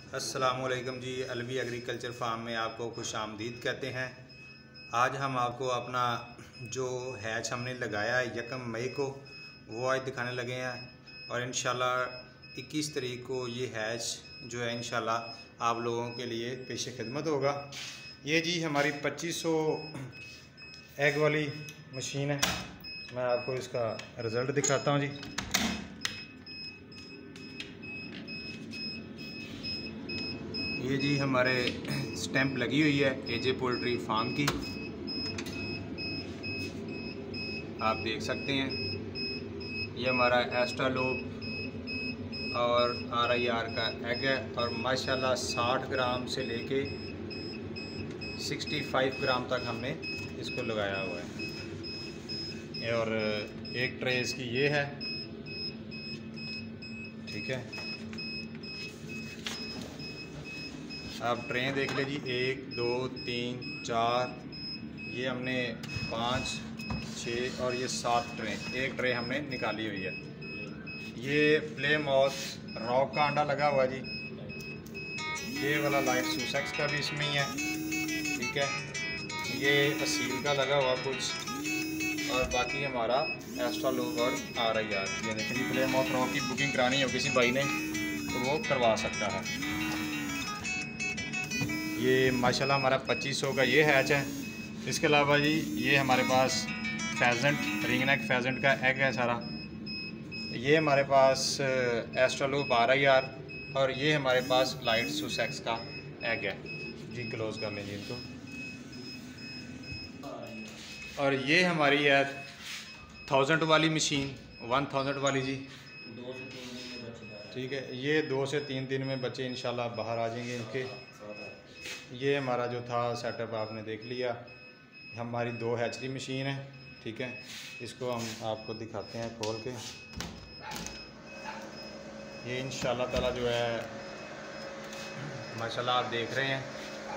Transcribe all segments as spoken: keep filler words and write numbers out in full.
अस्सलामुअलैकुम जी। Alvi agriculture farm में आपको खुश आमदीद कहते हैं। आज हम आपको अपना जो हैच हमने लगाया है यकम मई को वो आज दिखाने लगे हैं और इंशाल्लाह इक्कीस तारीख को ये हैच जो है इंशाल्लाह आप लोगों के लिए पेश खिदमत होगा। ये जी हमारी पच्चीस सौ एग वाली मशीन है। मैं आपको इसका रिज़ल्ट दिखाता हूँ जी। ये जी हमारे स्टैंप लगी हुई है एजे पोल्ट्री फार्म की, आप देख सकते हैं। ये हमारा एस्ट्रालोप और आर आई आर का एग है और माशाल्लाह साठ ग्राम से लेके पैंसठ ग्राम तक हमने इसको लगाया हुआ है। और एक ट्रे इसकी ये है, ठीक है। आप ट्रे देख लीजिए, एक दो तीन चार, ये हमने पाँच छः और ये सात ट्रे, एक ट्रे हमने निकाली हुई है। ये प्ले माउथ रॉक का अंडा लगा हुआ जी। ये वाला लाइट सुसेक्स का भी इसमें ही है, ठीक है। ये असील का लगा हुआ कुछ और बाकी हमारा एस्ट्रालोप और आर आई आर। ये देखिए प्ले माउथ रॉक की बुकिंग करानी हो किसी भाई ने तो वो करवा सकता है। ये माशाल्लाह हमारा पच्चीस सौ का ये हैच है। इसके अलावा जी ये हमारे पास फेजेंट रिंग नेक फेजेंट का एग है सारा। ये हमारे पास एस्ट्रालोप आर आई आर और ये हमारे पास लाइट सुसेक्स का एग है जी। क्लोज कर लीजिए इनको। और ये हमारी है थाउजेंड वाली मशीन, वन थाउजेंड वाली जी। दो से तीन दिन में बच्चे आ ठीक है, ये दो से तीन दिन में बच्चे इंशाल्लाह बाहर आ जाएंगे इनके। ये हमारा जो था सेटअप आपने देख लिया। हमारी दो हैचरी मशीन है, ठीक है। इसको हम आपको दिखाते हैं खोल के। ये इंशाल्लाह ताला जो है माशाल्लाह आप देख रहे हैं।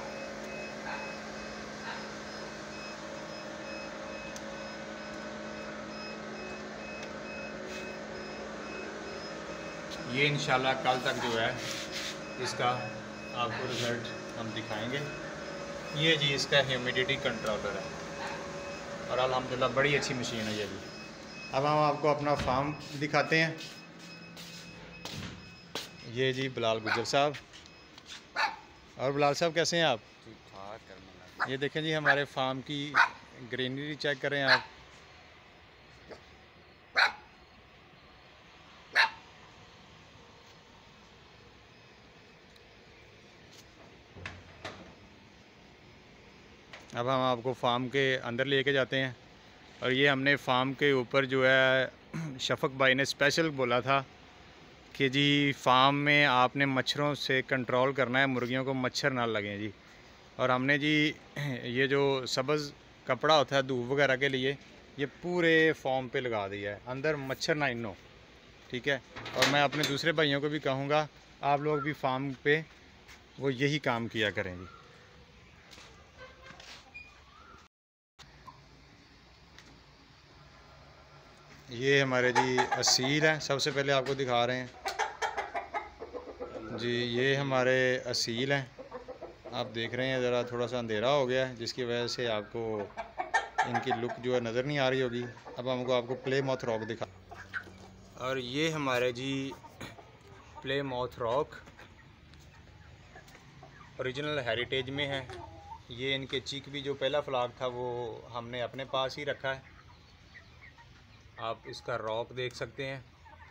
ये इंशाल्लाह कल तक जो है इसका आपको रिज़ल्ट हम दिखाएंगे। ये जी इसका ह्यूमिडिटी कंट्रोलर है और अल्हम्दुलिल्लाह बड़ी अच्छी मशीन है ये भी। अब हम आपको अपना फार्म दिखाते हैं। ये जी बिलाल गुजर साहब। और बिलाल साहब कैसे हैं आप? ठीक ठाक करना। ये देखें जी हमारे फार्म की ग्रीनरी चेक करें आप। अब हम आपको फार्म के अंदर लेके जाते हैं और ये हमने फार्म के ऊपर जो है शफक भाई ने स्पेशल बोला था कि जी फार्म में आपने मच्छरों से कंट्रोल करना है, मुर्गियों को मच्छर ना लगें जी। और हमने जी ये जो सब्ज़ कपड़ा होता है धूप वगैरह के लिए ये पूरे फार्म पे लगा दिया है, अंदर मच्छर ना इन हो, ठीक है। और मैं अपने दूसरे भाइयों को भी कहूँगा आप लोग भी फार्म पे वो यही काम किया करें जी। ये हमारे जी असील हैं, सबसे पहले आपको दिखा रहे हैं जी। ये हमारे असील हैं, आप देख रहे हैं। ज़रा थोड़ा सा अंधेरा हो गया है जिसकी वजह से आपको इनकी लुक जो है नज़र नहीं आ रही होगी। अब हमको आपको प्ले माउथ रॉक दिखा। और ये हमारे जी play mouth rock original heritage में है। ये इनके चीक भी जो पहला फ्लॉक था वो हमने अपने पास ही रखा है। आप इसका रॉक देख सकते हैं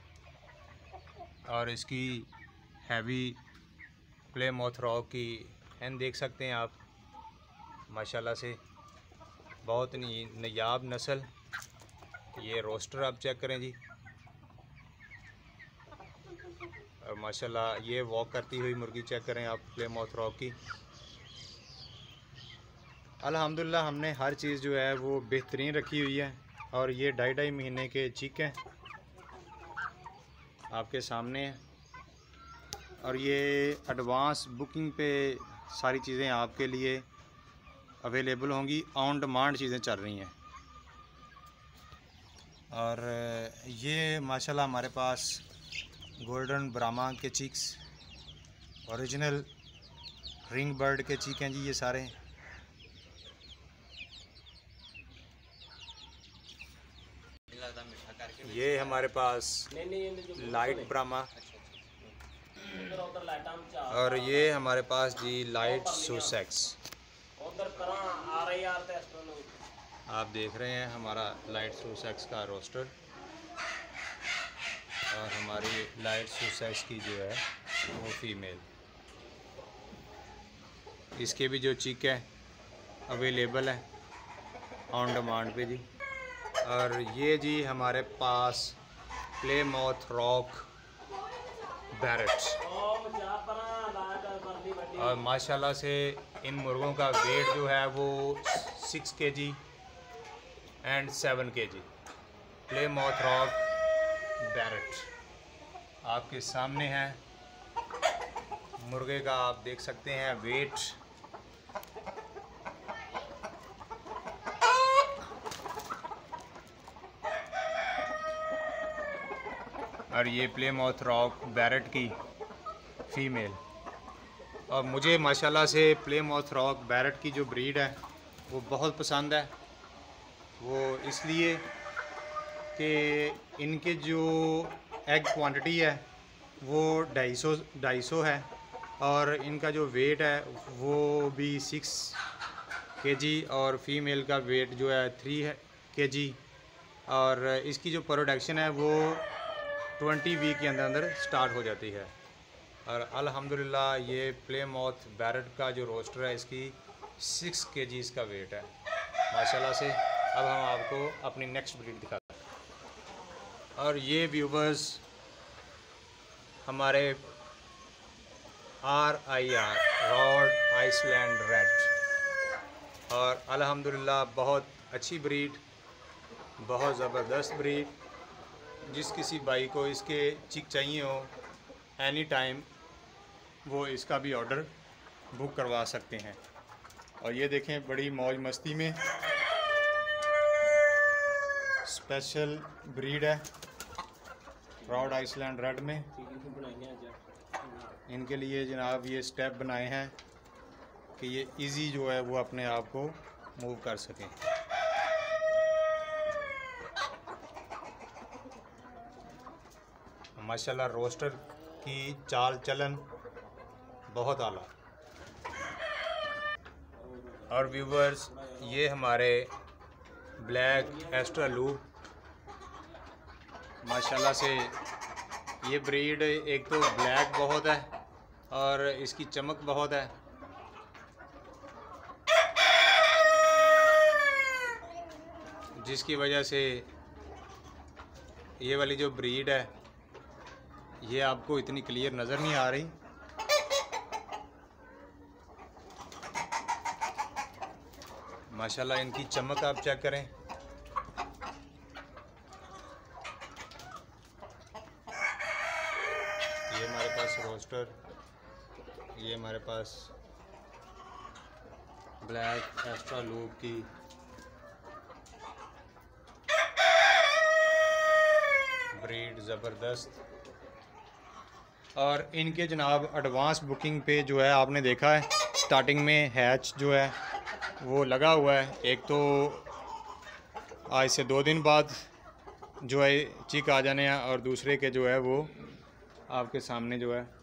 और इसकी हैवी प्ले माउथ रॉक की हैन देख सकते हैं आप। माशाल्लाह से बहुत नायाब नस्ल। ये रोस्टर आप चेक करें जी। और माशाल्लाह ये वॉक करती हुई मुर्गी चेक करें आप प्ले माउथ रॉक की। अल्हम्दुलिल्लाह हमने हर चीज़ जो है वो बेहतरीन रखी हुई है। और ये ढाई ढाई महीने के चिक हैं आपके सामने है। और ये एडवांस बुकिंग पे सारी चीज़ें आपके लिए अवेलेबल होंगी, ऑन डिमांड चीज़ें चल रही हैं। और ये माशाल्लाह हमारे पास गोल्डन ब्राह्मा के चिक्स ओरिजिनल रिंग बर्ड के चीक हैं जी ये सारे। ये हमारे पास लाइट ब्राह्मा और ये हमारे पास जी लाइट सुसेक्स। आप देख रहे हैं हमारा लाइट सुसेक्स का रोस्टर और हमारी लाइट सुसेक्स की जो है वो फीमेल। इसके भी जो चिक है अवेलेबल है ऑन डिमांड पे जी। और ये जी हमारे पास प्लेमाउथ रॉक बैरेट और माशाल्लाह से इन मुर्गों का वेट जो है वो सिक्स के जी एंड सेवन के जी। प्लेमाउथ रॉक बैरेट आपके सामने है। मुर्गे का आप देख सकते हैं वेट। और ये प्लेमाउथ रॉक बैरेट की फ़ीमेल। और मुझे माशाल्लाह से प्लेमाउथ रॉक बैरेट की जो ब्रीड है वो बहुत पसंद है। वो इसलिए कि इनके जो एग क्वांटिटी है वो ढाई सौ ढाई सौ है और इनका जो वेट है वो भी सिक्स के जी और फीमेल का वेट जो है थ्री है के जी। और इसकी जो प्रोडक्शन है वो ट्वेंटी वीक के अंदर अंदर स्टार्ट हो जाती है। और अल्हम्दुलिल्लाह ये प्लेमाउथ बैरेट का जो रोस्टर है इसकी सिक्स के जी इसका वेट है माशाल्लाह से। अब हम आपको अपनी नेक्स्ट ब्रीड दिखाते हैं। और ये व्यूवर्स हमारे R I R Rhode Island red और अल्हम्दुलिल्लाह बहुत अच्छी ब्रीड, बहुत ज़बरदस्त ब्रीड। जिस किसी भाई को इसके चिक चाहिए हो एनी टाइम वो इसका भी ऑर्डर बुक करवा सकते हैं। और ये देखें बड़ी मौज मस्ती में स्पेशल ब्रीड है रॉड आइसलैंड रेड में। इनके लिए जनाब ये स्टेप बनाए हैं कि ये इजी जो है वो अपने आप को मूव कर सकें। माशाल्लाह रोस्टर की चाल चलन बहुत आला। और व्यूवर्स ये हमारे ब्लैक एस्ट्रा लूप माशाल्लाह से ये ब्रीड एक तो ब्लैक बहुत है और इसकी चमक बहुत है। जिसकी वजह से ये वाली जो ब्रीड है ये आपको इतनी क्लियर नज़र नहीं आ रही। माशाल्लाह इनकी चमक आप चेक करें। ये हमारे पास रोस्टर, ये हमारे पास ब्लैक एक्स्ट्रा लूप की ब्रीड ज़बरदस्त। और इनके जनाब एडवांस बुकिंग पे जो है आपने देखा है स्टार्टिंग में हैच जो है वो लगा हुआ है। एक तो आज से दो दिन बाद जो है चिक आ जाने हैं और दूसरे के जो है वो आपके सामने जो है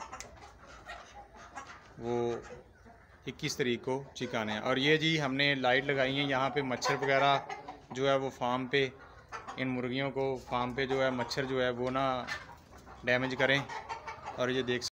वो इक्कीस तारीख को चिक आने हैं। और ये जी हमने लाइट लगाई है यहाँ पे मच्छर वगैरह जो है वो फार्म पे इन मुर्गियों को फार्म पे जो है मच्छर जो है वो ना डैमेज करें। और ये देख